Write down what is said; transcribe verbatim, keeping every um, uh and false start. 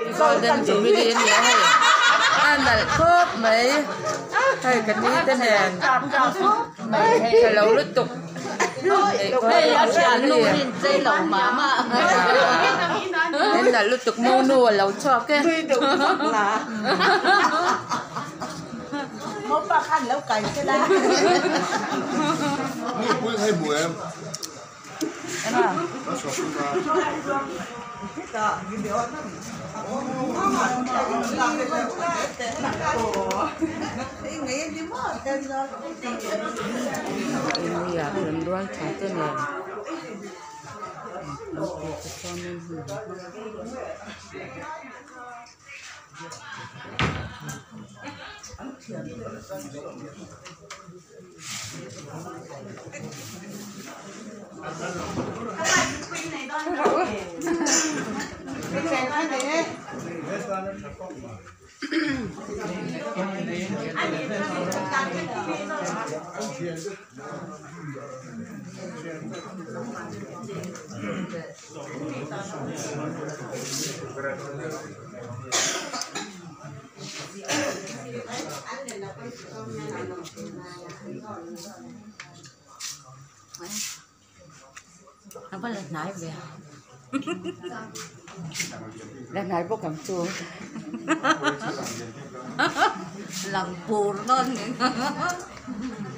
golden jubilee nhiều hay ăn là khớp mấy hay cái ní tên đèn cái lâu lướt tục đây là chả luôn dây lẩu má mà nên là lướt tục mô nua lẩu cho cái không ba khăn lẩu cày cái lá Bui hay bùi em? em à ini ya beruang satu nih apa lah naik ya dan naik bukan cuy làm buồn lên